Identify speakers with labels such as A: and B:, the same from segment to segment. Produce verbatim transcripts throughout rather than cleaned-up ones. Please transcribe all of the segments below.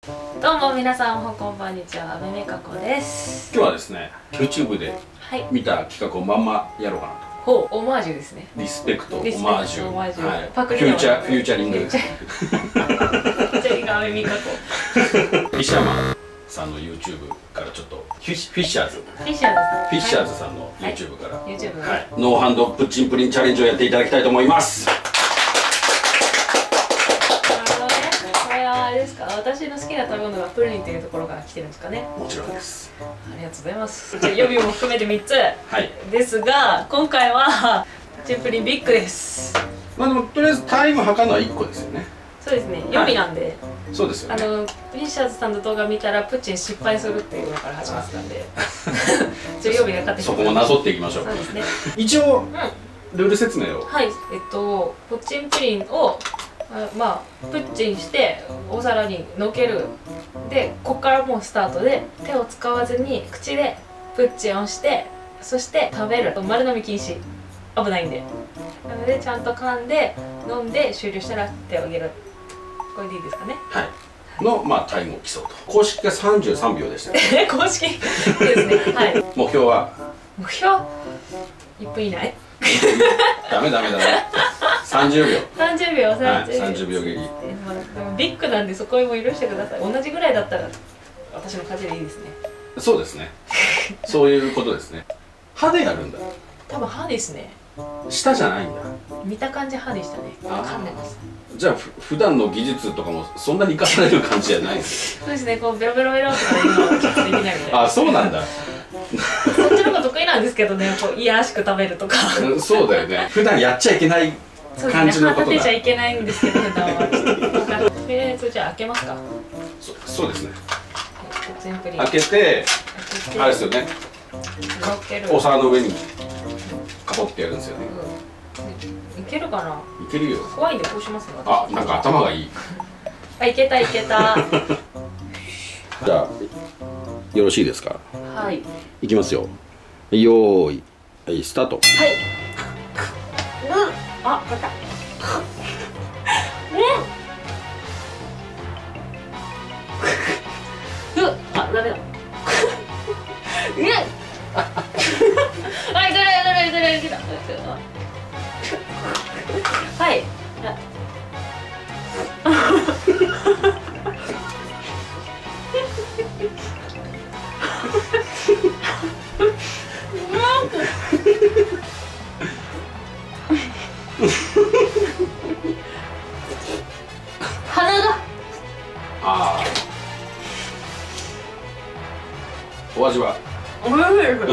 A: どうも皆さん、こんばんにちは、阿部美香子です。
B: 今日はですね、YouTube で見た企画をまんまやろうかなと。
A: ほう、オマージュですね。
B: リスペクト、オマージュ、
A: オマージュ、
B: はい、
A: パクリ
B: フューチャー、フューチャリング。
A: フューチャリング阿部美香子。
B: フィッシャーマンさんの YouTube からちょっとフィッシフィッシャーズ、
A: フィッシャーズさん、
B: フィッシャーズさんの YouTube から、
A: はい、YouTube
B: はい、ノーハンドプッチンプリンチャレンジをやっていただきたいと思います。
A: 私の好きな食べ物がプリンというところから来てるんですかね。
B: もちろんです。
A: ありがとうございます。じゃあ予備も含めてみっつ、
B: はい、
A: ですが今回はプチンプリンビッグです。
B: まあでもとりあえずタイム測るのは一個ですよね。
A: そうですね、予備なんで、はい、
B: そうですよね。
A: あのフィッシャーズさんの動画見たらプッチン失敗するっていうのから始まってたんでじゃあ予備が勝って
B: そこもなぞっていきましょう。
A: そうですね。
B: 一応、
A: うん、
B: ルール説明を。
A: はい、えっとプチンプリンをまあプッチンしてお皿にのける。でここからもうスタートで、手を使わずに口でプッチンをして、そして食べる。丸飲み禁止、危ないんで。なのでちゃんと噛んで飲んで終了したら手を上げる。これでいいですかね。
B: はいの、まあタイムを競うと。公式がさんじゅうさんびょうでしたね。
A: 公式ですね。はい。
B: 目標は
A: 目標いっぷん以内。
B: ダメダメダメ。三十秒。
A: 三十秒、
B: 三十秒切り。
A: まあ、でもビッグなんでそこも許してください。同じぐらいだったら私の勝ちでいいですね。
B: そうですね。そういうことですね。歯でやるんだ。
A: 多分歯ですね。
B: 舌じゃないんだ。
A: 見た感じ歯でしたね。噛んでます。
B: じゃあふ普段の技術とかもそんなに生かされる感じじゃないんですよ。
A: そうですね。こうベロベロベロとか今ちょっとできないので。
B: あ、そうなんだ。
A: そっちの方が得意なんですけどね。こういやらしく食べるとか。
B: そうだよね。普段やっちゃいけない感じのことだ。
A: 歯立てちゃいけないんですけど普段は。とりあえずじゃあ開けますか。
B: そそうですね。
A: 開
B: けてあれですよね。お皿の上にかぼってやるんですよね。
A: いけるかな。
B: いけるよ。
A: 怖いんでこうしますね。
B: あ、なんか頭がいい。
A: あ、いけたいけた。
B: じゃあよろしいですか。
A: はい。
B: いきますよ。よーい、はい、スタート。
A: はい。うん。あ、硬った。うん。うっ、あ、ダメだ。うん。あ、いけるいけるいけるいける。はい。鼻が。
B: ああ。お味は。
A: おいしい。うん。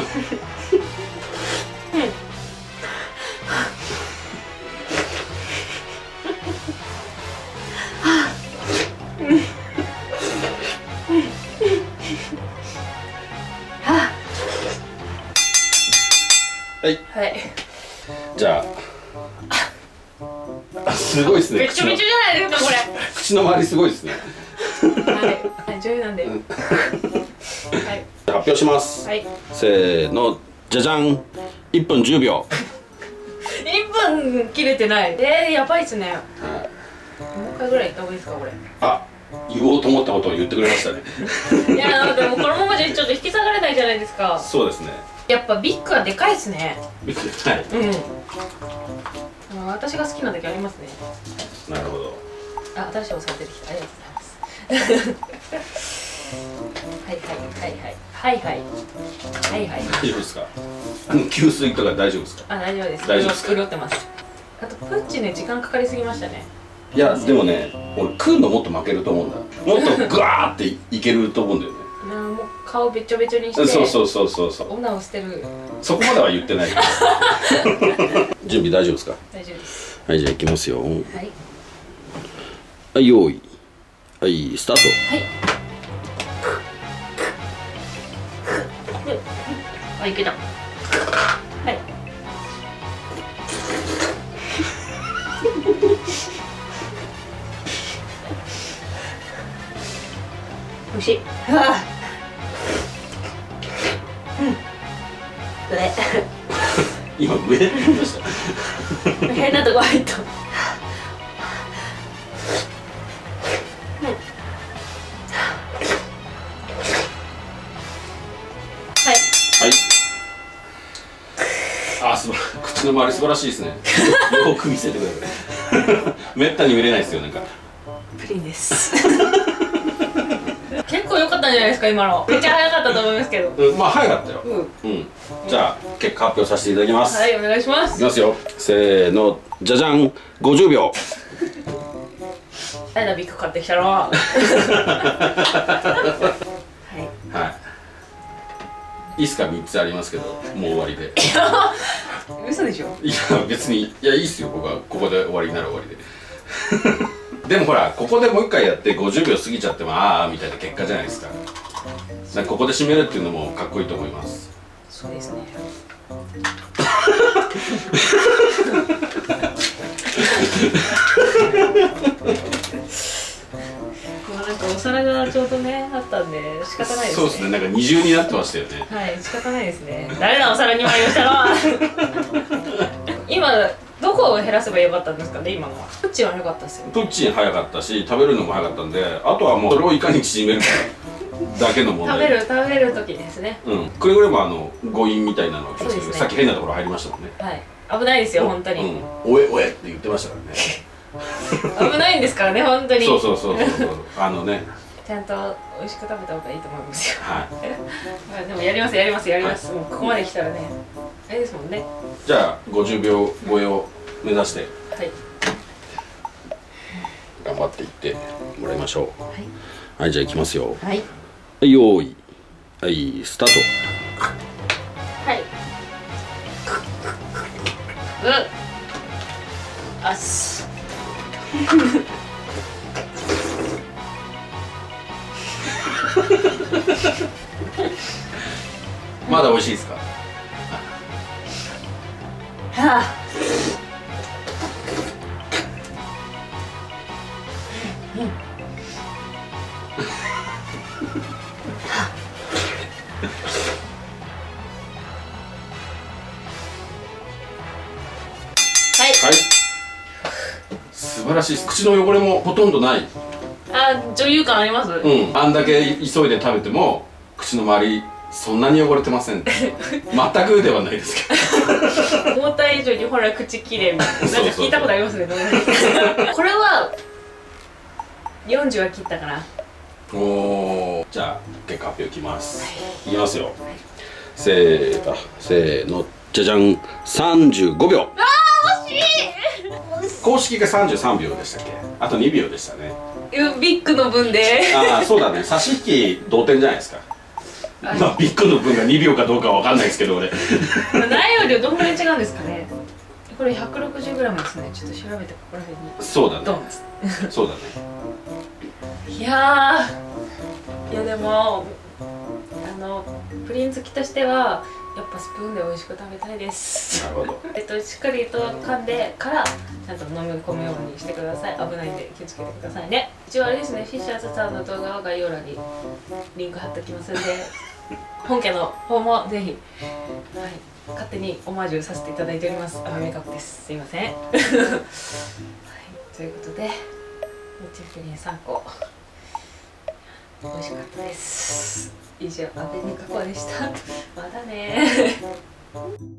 B: はい。
A: はい。
B: じゃあ。すごいですね。
A: めちゃめちゃじゃないですかこれ。
B: 口の周りすごいですね。
A: はい。女優なんで。はい。
B: 発表します。
A: はい。
B: せーの、じゃじゃん。いっぷんじゅうびょ
A: う。いっぷん切れてない。えー、やばいっすね。もう一回ぐらい言った方がいいですかこれ。
B: あ、言おうと思ったことを言ってくれましたね。
A: いやーでもこのままじゃちょっと引き下がれないじゃないですか。
B: そうですね。
A: やっぱビッグはでかいっすね。
B: ビッグ、はい。
A: うん。私が好きなだけありますね。
B: なるほど。
A: あ、新しいお皿出てきた。ありがとうございます。はいはいはいはいはいはいはい。
B: 大丈夫ですか。あの給水とか大丈夫ですか。
A: あ、大丈夫です。
B: 大丈夫ですか。
A: 潤ってます。あとプッチね、時間かかりすぎましたね。
B: いやでもね、俺食うのもっと負けると思うんだ。もっとグワーっていけると思うんだよね。
A: もう顔べちょべちょにして。
B: そうそうそうそうそう。
A: 女を捨てる。
B: そこまでは言ってない。準備大丈夫ですか。
A: 大丈夫です。
B: はい、じゃあ行きますよ。はい。
A: はい、
B: 用意。はい、スタート。
A: はい。あ、いけた。はい。美味しい。はあ。うん。これ。
B: 今上って言いました。
A: 変なとこ入った。うん。
B: 口の周り素晴らしいですね。よく見せてください。めったに見れないですよ、なんか。
A: プリンです結構良かったんじゃないですか、今の。めっちゃ早かったと思いますけど。
B: うん、まあ早かったよ。
A: うん、
B: うん、じゃあ結果発表させていただきます。
A: はい、お願いします。
B: いきますよ、せーの、じゃじゃん、ごじゅうびょう。
A: 誰だビッグ買ってきたのははい
B: はい、いいっすか。みっつありますけどもう終わりで。
A: 嘘でしょ。
B: いや別に、いやいいっすよ、ここはここで終わりなら終わりで。でもほら、ここでもう一回やってごじゅうびょう過ぎちゃってもああみたいな結果じゃないですか。だからここで締めるっていうのもかっこいいと思います。
A: そうですね。もうなんかお皿がちょうどねあったんで仕方ないですね。
B: そうですね、なんか二重になってましたよね。
A: はい、仕方ないですね。誰だお皿に割りをしたのは。今どこを減らせばよかったんですかね、今のは。プッチンは良かったですよ。
B: プッチン早かったし、食べるのも早かったんで、あとはもうそれをいかに縮めるかだけの問題。
A: 食べる食べる時ですね。
B: うん、くれぐれもあの誤飲みたいなのは気をつけて、
A: ね、
B: さっき変なところ入りましたもんね。
A: はい、危ないですよ本当に。
B: うん、おえおえって言ってましたから
A: ね。危ないんですからね本当に。
B: そうそうそうそうそう、あのね。
A: ちゃんと美味しく食べた方がいいと思いますよ。
B: はい。
A: でもやりますやりますやります。はい、もうここまで来たらね、あれですもんね。
B: じゃあごじゅうびょう超えを目指して、
A: はい、
B: 頑張っていってもらいましょう。
A: はい、
B: はい、じゃあいきますよ。
A: はい。
B: よーい、はい、スタート。
A: はい。うん。あっす。
B: まだ美味しいですか。
A: はあ。うん。はい。
B: はい。素晴らしいです。口の汚れもほとんどない。
A: あ、女優感あります。
B: うん。あんだけ急いで食べても口の周りそんなに汚れてません。全くではないですけ
A: ど。思った以上にほら口きれいみたいな。なんか聞いたことありますね。これはよんじゅうは切ったかな。
B: おお。じゃあ結果発表いきます。はい、いきますよ。はい、せーあせーの、じゃじゃん、さんじゅうごびょう。
A: あー惜しい。
B: 公式がさんじゅうさんびょうでしたっけ。あとにびょうでしたね。
A: ビッグの分で。
B: ああそうだね、差し引き同点じゃないですか。まあビッグの分がにびょうかどうかわかんないですけど俺。
A: ないよりどんぐらい違うんですかね。これ ひゃくろくじゅうグラム ですね。ちょっと調べてここら辺に。
B: そうだね。
A: ドン。
B: そうだね。
A: いやー、いやでもあのプリン好きとしてはやっぱスプーンで美味しく食べたいです。
B: なるほど。
A: えっとしっかりと噛んでからちゃんと飲み込むようにしてください。危ないんで気をつけてくださいね。一応あれですね、フィッシャーズさんの動画は概要欄にリンク貼っておきますので、本家の方もぜひ、はい、勝手にオマージュさせていただいております。アメメカップです。すいません。はい、ということでもちプリンさんこ美味しかったです。以上、アメメカコでした。またねー。